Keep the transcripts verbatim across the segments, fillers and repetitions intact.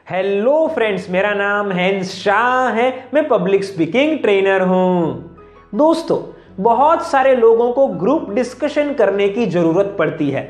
Hello friends, मेरा नाम hence Shah है। मैं पब्लिक स्पीकिंग ट्रेनर हूं। दोस्तों, बहुत सारे लोगों को ग्रुप डिस्कशन करने की जरूरत पड़ती है।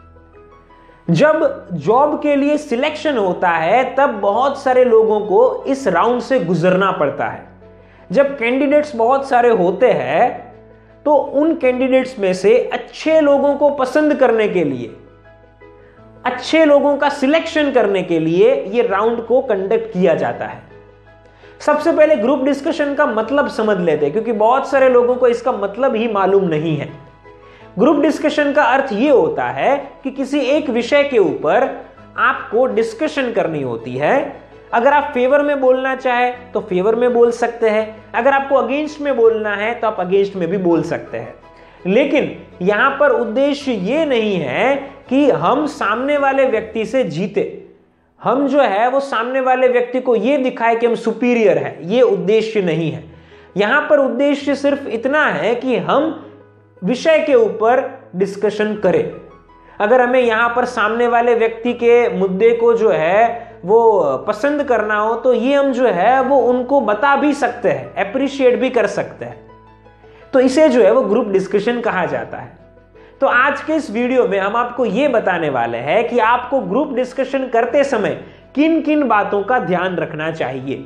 जब जॉब के लिए सिलेक्शन होता है तब बहुत सारे लोगों को इस राउंड से गुजरना पड़ता है। जब कैंडिडेट्स बहुत सारे होते हैं तो उन कैंडिडेट्स में से अच्छे लोगों को पसंद करने के लिए, अच्छे लोगों का सिलेक्शन करने के लिए यह राउंड को कंडक्ट किया जाता है। सबसे पहले ग्रुप डिस्कशन का मतलब समझ लेते हैं, क्योंकि बहुत सारे लोगों को इसका मतलब ही मालूम नहीं है। ग्रुप डिस्कशन का अर्थ यह होता है कि किसी एक विषय के ऊपर आपको डिस्कशन करनी होती है। अगर आप फेवर में बोलना चाहें तो फेवर में बोल सकते हैं, अगर आपको अगेंस्ट में बोलना है तो आप अगेंस्ट में भी बोल सकते हैं। लेकिन यहां पर उद्देश्य ये नहीं है कि हम सामने वाले व्यक्ति से जीते, हम जो है वो सामने वाले व्यक्ति को ये दिखाए कि हम सुपीरियर है। ये उद्देश्य नहीं है। यहां पर उद्देश्य सिर्फ इतना है कि हम विषय के ऊपर डिस्कशन करें। अगर हमें यहां पर सामने वाले व्यक्ति के मुद्दे को जो है वो पसंद करना हो तो ये हम जो है वो उनको बता भी सकते हैं, अप्रिशिएट भी कर सकते हैं। तो इसे जो है वो ग्रुप डिस्कशन कहा जाता है। तो आज के इस वीडियो में हम आपको ये बताने वाले हैं कि आपको ग्रुप डिस्कशन करते समय किन किन बातों का ध्यान रखना चाहिए।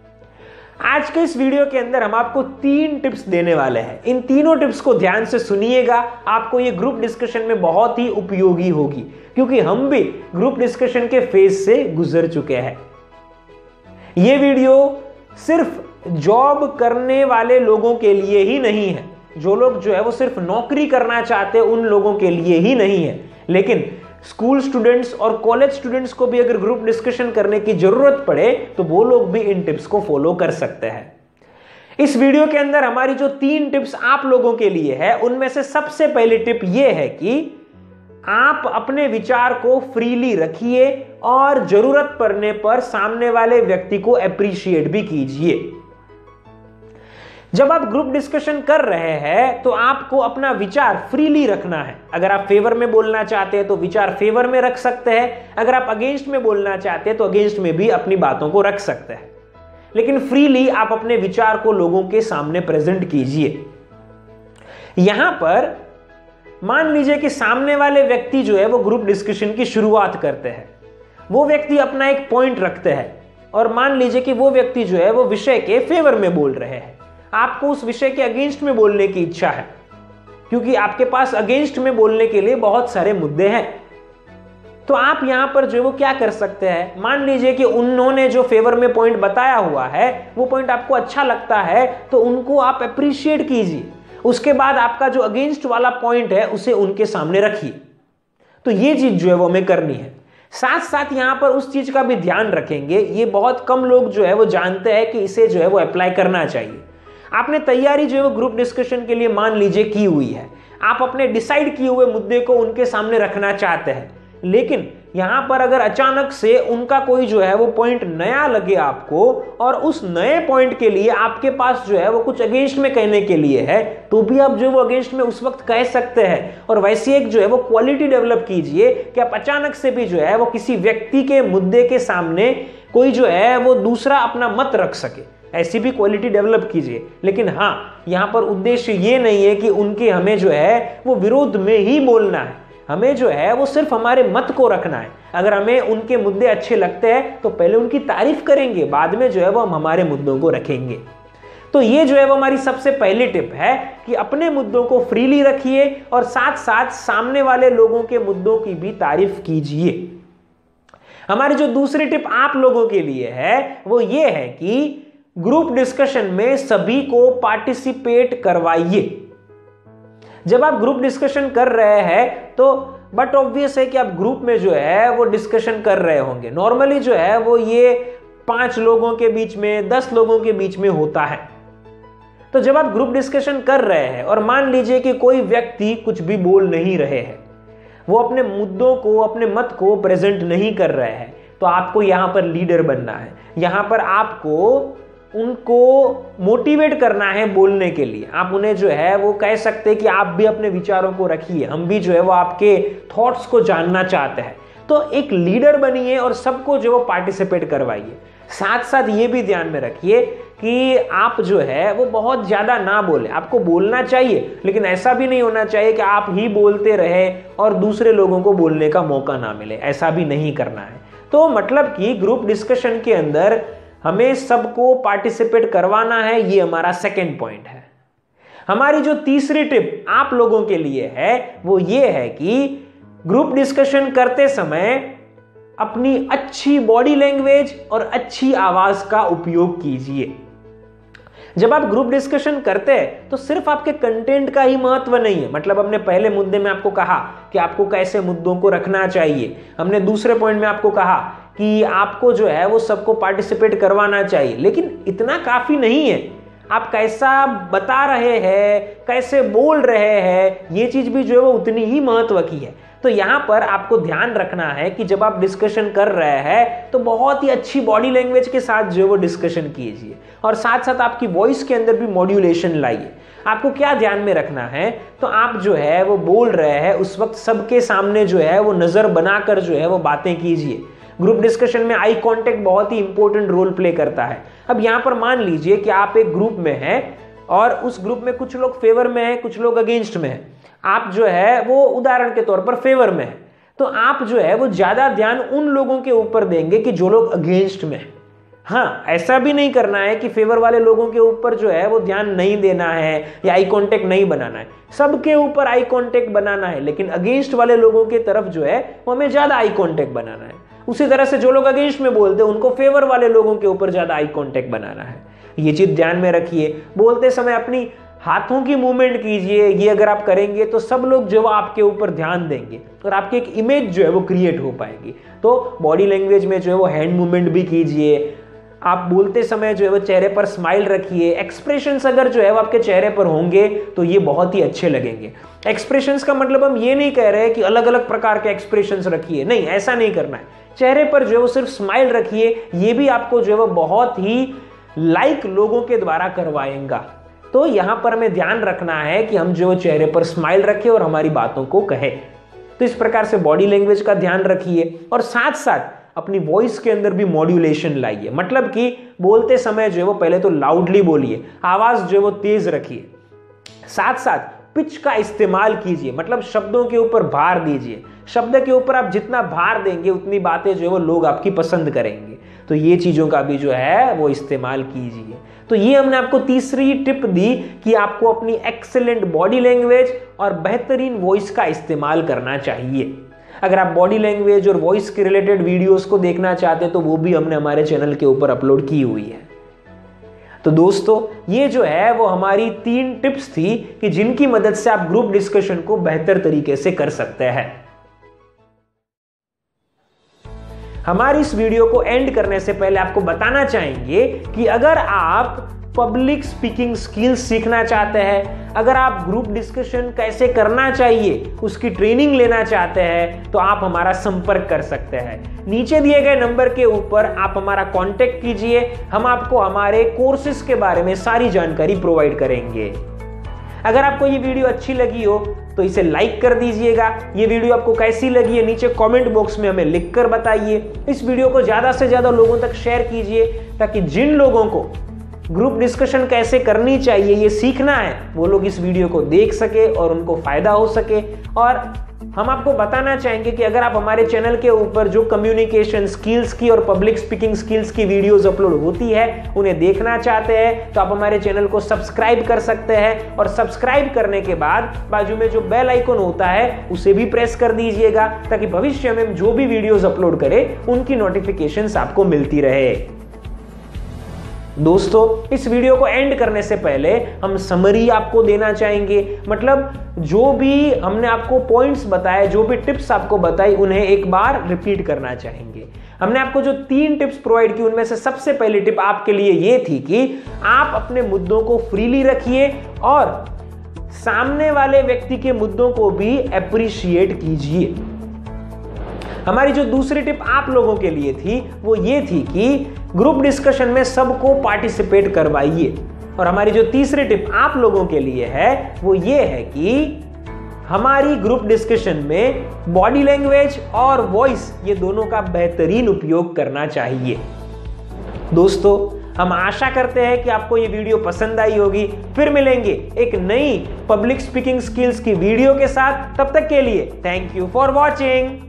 आज के इस वीडियो के अंदर हम आपको तीन टिप्स देने वाले हैं। इन तीनों टिप्स को ध्यान से सुनिएगा, आपको ये ग्रुप डिस्कशन में बहुत ही उपयोगी होगी, क्योंकि हम भी ग्रुप डिस्कशन के फेज से गुजर चुके हैं। ये वीडियो सिर्फ जॉब करने वाले लोगों के लिए ही नहीं है, जो लोग जो है वो सिर्फ नौकरी करना चाहते हैं उन लोगों के लिए ही नहीं है, लेकिन स्कूल स्टूडेंट्स और कॉलेज स्टूडेंट्स को भी अगर ग्रुप डिस्कशन करने की जरूरत पड़े तो वो लोग भी इन टिप्स को फॉलो कर सकते हैं। इस वीडियो के अंदर हमारी जो तीन टिप्स आप लोगों के लिए है, उनमें से सबसे पहली टिप ये है कि आप अपने विचार को फ्रीली रखिए और जरूरत पड़ने पर सामने वाले व्यक्ति को अप्रिशिएट भी कीजिए। जब आप ग्रुप डिस्कशन कर रहे हैं तो आपको अपना विचार फ्रीली रखना है। अगर आप फेवर में बोलना चाहते हैं तो विचार फेवर में रख सकते हैं, अगर आप अगेंस्ट में बोलना चाहते हैं तो अगेंस्ट में भी अपनी बातों को रख सकते हैं, लेकिन फ्रीली आप अपने विचार को लोगों के सामने प्रेजेंट कीजिए। यहां पर मान लीजिए कि सामने वाले व्यक्ति जो है वो ग्रुप डिस्कशन की शुरुआत करते हैं। वो व्यक्ति अपना एक पॉइंट रखते हैं और मान लीजिए कि वो व्यक्ति जो है वो विषय के फेवर में बोल रहे हैं। आपको उस विषय के अगेंस्ट में बोलने की इच्छा है, क्योंकि आपके पास अगेंस्ट में बोलने के लिए बहुत सारे मुद्दे हैं। तो आप यहां पर जो वो क्या कर सकते हैं, मान लीजिए कि उन्होंने जो फेवर में पॉइंट बताया हुआ है वो पॉइंट आपको अच्छा लगता है तो उनको आप अप्रिशिएट कीजिए। उसके बाद आपका जो अगेंस्ट वाला पॉइंट है उसे उनके सामने रखिए। तो ये चीज जो है वो हमें करनी है। साथ साथ यहां पर उस चीज का भी ध्यान रखेंगे, ये बहुत कम लोग जो है वो जानते हैं कि इसे जो है वो अप्लाई करना चाहिए। आपने तैयारी जो है वो ग्रुप डिस्कशन के लिए मान लीजिए की हुई है, आप अपने डिसाइड किए हुए मुद्दे को उनके सामने रखना चाहते हैं, लेकिन यहां पर अगर अचानक से उनका कोई जो है वो पॉइंट नया लगे आपको और उस नए पॉइंट के लिए आपके पास जो है वो कुछ अगेंस्ट में कहने के लिए है, तो भी आप जो वो अगेंस्ट में उस वक्त कह सकते हैं। और वैसे एक जो है वो क्वालिटी डेवलप कीजिए कि आप अचानक से भी जो है वो किसी व्यक्ति के मुद्दे के सामने कोई जो है वो दूसरा अपना मत रख सके। ऐसी भी क्वालिटी डेवलप कीजिए। लेकिन हाँ, यहां पर उद्देश्य ये नहीं है कि उनके हमें जो है वो विरोध में ही बोलना है। हमें जो है वो सिर्फ हमारे मत को रखना है। अगर हमें उनके मुद्दे अच्छे लगते हैं तो पहले उनकी तारीफ करेंगे, बाद में जो है वो हम हमारे मुद्दों को रखेंगे। तो ये जो है वो हमारी सबसे पहली टिप है कि अपने मुद्दों को फ्रीली रखिए और साथ साथ सामने वाले लोगों के मुद्दों की भी तारीफ कीजिए। हमारी जो दूसरी टिप आप लोगों के लिए है वो ये है कि ग्रुप डिस्कशन में सभी को पार्टिसिपेट करवाइए। जब आप ग्रुप डिस्कशन कर रहे हैं तो बट ऑब्वियस है कि आप ग्रुप में जो है वो डिस्कशन कर रहे होंगे। नॉर्मली जो है वो ये पांच लोगों के बीच में, दस लोगों के बीच में होता है। तो जब आप ग्रुप डिस्कशन कर रहे हैं और मान लीजिए कि कोई व्यक्ति कुछ भी बोल नहीं रहे हैं, वो अपने मुद्दों को, अपने मत को प्रेजेंट नहीं कर रहे हैं, तो आपको यहां पर लीडर बनना है। यहां पर आपको उनको मोटिवेट करना है बोलने के लिए। आप उन्हें जो है वो कह सकते हैं कि आप भी अपने विचारों को रखिए, हम भी जो है वो आपके थॉट्स को जानना चाहते हैं। तो एक लीडर बनिए और सबको जो वो पार्टिसिपेट करवाइए। साथ साथ ये भी ध्यान में रखिए कि आप जो है वो बहुत ज्यादा ना बोले, आपको बोलना चाहिए लेकिन ऐसा भी नहीं होना चाहिए कि आप ही बोलते रहे और दूसरे लोगों को बोलने का मौका ना मिले, ऐसा भी नहीं करना है। तो मतलब कि ग्रुप डिस्कशन के अंदर हमें सबको पार्टिसिपेट करवाना है, ये हमारा सेकेंड पॉइंट है। हमारी जो तीसरी टिप आप लोगों के लिए है वो ये है कि ग्रुप डिस्कशन करते समय अपनी अच्छी बॉडी लैंग्वेज और अच्छी आवाज का उपयोग कीजिए। जब आप ग्रुप डिस्कशन करते हैं तो सिर्फ आपके कंटेंट का ही महत्व नहीं है, मतलब हमने पहले मुद्दे में आपको कहा कि आपको कैसे मुद्दों को रखना चाहिए, हमने दूसरे पॉइंट में आपको कहा कि आपको जो है वो सबको पार्टिसिपेट करवाना चाहिए, लेकिन इतना काफी नहीं है। आप कैसा बता रहे हैं, कैसे बोल रहे हैं, ये चीज भी जो है वो उतनी ही महत्व की है। तो यहां पर आपको ध्यान रखना है कि जब आप डिस्कशन कर रहे हैं तो बहुत ही अच्छी बॉडी लैंग्वेज के साथ जो है वो डिस्कशन कीजिए और साथ साथ आपकी वॉइस के अंदर भी मॉड्यूलेशन लाइए। आपको क्या ध्यान में रखना है, तो आप जो है वो बोल रहे हैं उस वक्त सबके सामने जो है वो नजर बनाकर जो है वो बातें कीजिए। ग्रुप डिस्कशन में आई कांटेक्ट बहुत ही इंपॉर्टेंट रोल प्ले करता है। अब यहां पर मान लीजिए कि आप एक ग्रुप में हैं और उस ग्रुप में कुछ लोग फेवर में हैं, कुछ लोग अगेंस्ट में हैं। आप जो है वो उदाहरण के तौर पर फेवर में है, तो आप जो है वो ज्यादा ध्यान उन लोगों के ऊपर देंगे कि जो लोग अगेंस्ट में हैं। हाँ, ऐसा भी नहीं करना है कि फेवर वाले लोगों के ऊपर जो है वो ध्यान नहीं देना है या आई कांटेक्ट नहीं बनाना है, सबके ऊपर आई कांटेक्ट बनाना है, लेकिन अगेंस्ट वाले लोगों की तरफ जो है वो हमें ज्यादा आई कांटेक्ट बनाना है। उसी तरह से जो लोग अगेंस्ट में बोलते हैं उनको फेवर वाले लोगों के ऊपर ज्यादा आई कांटेक्ट बनाना है। ये चीज ध्यान में रखिए। बोलते समय अपनी हाथों की मूवमेंट कीजिए, ये अगर आप करेंगे तो सब लोग जो आपके ऊपर ध्यान देंगे और आपकी एक इमेज जो है वो क्रिएट हो पाएगी। तो बॉडी लैंग्वेज में जो है वो हैंड मूवमेंट भी कीजिए। आप बोलते समय जो है वो चेहरे पर स्माइल रखिए। एक्सप्रेशंस अगर जो है वो आपके चेहरे पर होंगे तो ये बहुत ही अच्छे लगेंगे। एक्सप्रेशंस का मतलब हम ये नहीं कह रहे हैं कि अलग अलग प्रकार के एक्सप्रेशंस रखिए, नहीं, ऐसा नहीं करना है। चेहरे पर जो है वो सिर्फ स्माइल रखिए, ये भी आपको जो है वो बहुत ही लाइक लोगों के द्वारा करवाएगा। तो यहां पर हमें ध्यान रखना है कि हम जो चेहरे पर स्माइल रखें और हमारी बातों को कहे। तो इस प्रकार से बॉडी लैंग्वेज का ध्यान रखिए और साथ साथ अपनी वॉइस के अंदर भी मॉड्यूलेशन लाइए। मतलब कि बोलते समय जो है वो पहले तो लाउडली बोलिए, आवाज जो है वो तेज रखिए, साथ साथ पिच का इस्तेमाल कीजिए, मतलब शब्दों के ऊपर भार दीजिए। शब्द के ऊपर आप जितना भार देंगे उतनी बातें जो है वो लोग आपकी पसंद करेंगे। तो ये चीजों का भी जो है वो इस्तेमाल कीजिए। तो ये हमने आपको तीसरी टिप दी कि आपको अपनी एक्सेलेंट बॉडी लैंग्वेज और बेहतरीन वॉइस का इस्तेमाल करना चाहिए। अगर आप बॉडी लैंग्वेज और वॉइस के रिलेटेड वीडियोस को देखना चाहते हैं तो वो भी हमने हमारे चैनल के ऊपर अपलोड की हुई है। तो दोस्तों, ये जो है वो हमारी तीन टिप्स थी कि जिनकी मदद से आप ग्रुप डिस्कशन को बेहतर तरीके से कर सकते हैं। हमारी इस वीडियो को एंड करने से पहले आपको बताना चाहेंगे कि अगर आप पब्लिक स्पीकिंग स्किल्स सीखना चाहते हैं, अगर आप ग्रुप डिस्कशन कैसे करना चाहिए उसकी ट्रेनिंग लेना चाहते हैं, तो आप हमारा संपर्क कर सकते हैं। नीचे दिए गए नंबर के ऊपर आप हमारा कांटेक्ट कीजिए, हम आपको हमारे कोर्सेज के बारे में सारी जानकारी प्रोवाइड करेंगे। अगर आपको ये वीडियो अच्छी लगी हो तो इसे लाइक कर दीजिएगा। ये वीडियो आपको कैसी लगी है नीचे कमेंट बॉक्स में हमें लिखकर बताइए। इस वीडियो को ज्यादा से ज्यादा लोगों तक शेयर कीजिए ताकि जिन लोगों को ग्रुप डिस्कशन कैसे करनी चाहिए ये सीखना है वो लोग इस वीडियो को देख सके और उनको फायदा हो सके। और हम आपको बताना चाहेंगे कि अगर आप हमारे चैनल के ऊपर जो कम्युनिकेशन स्किल्स की और पब्लिक स्पीकिंग स्किल्स की वीडियोस अपलोड होती है उन्हें देखना चाहते हैं तो आप हमारे चैनल को सब्सक्राइब कर सकते हैं और सब्सक्राइब करने के बाद बाजू में जो बेल आइकन होता है उसे भी प्रेस कर दीजिएगा ताकि भविष्य में जो भी वीडियोस अपलोड करें उनकी नोटिफिकेशंस आपको मिलती रहे। दोस्तों, इस वीडियो को एंड करने से पहले हम समरी आपको देना चाहेंगे, मतलब जो भी हमने आपको पॉइंट्स बताए, जो भी टिप्स आपको बताई उन्हें एक बार रिपीट करना चाहेंगे। हमने आपको जो तीन टिप्स प्रोवाइड की उनमें से सबसे पहली टिप आपके लिए ये थी कि आप अपने मुद्दों को फ्रीली रखिए और सामने वाले व्यक्ति के मुद्दों को भी अप्रिशिएट कीजिए। हमारी जो दूसरी टिप आप लोगों के लिए थी वो ये थी कि ग्रुप डिस्कशन में सबको पार्टिसिपेट करवाइए। और हमारी जो तीसरी टिप आप लोगों के लिए है वो ये है कि हमारी ग्रुप डिस्कशन में बॉडी लैंग्वेज और वॉइस ये दोनों का बेहतरीन उपयोग करना चाहिए। दोस्तों, हम आशा करते हैं कि आपको ये वीडियो पसंद आई होगी। फिर मिलेंगे एक नई पब्लिक स्पीकिंग स्किल्स की वीडियो के साथ। तब तक के लिए थैंक यू फॉर वॉचिंग।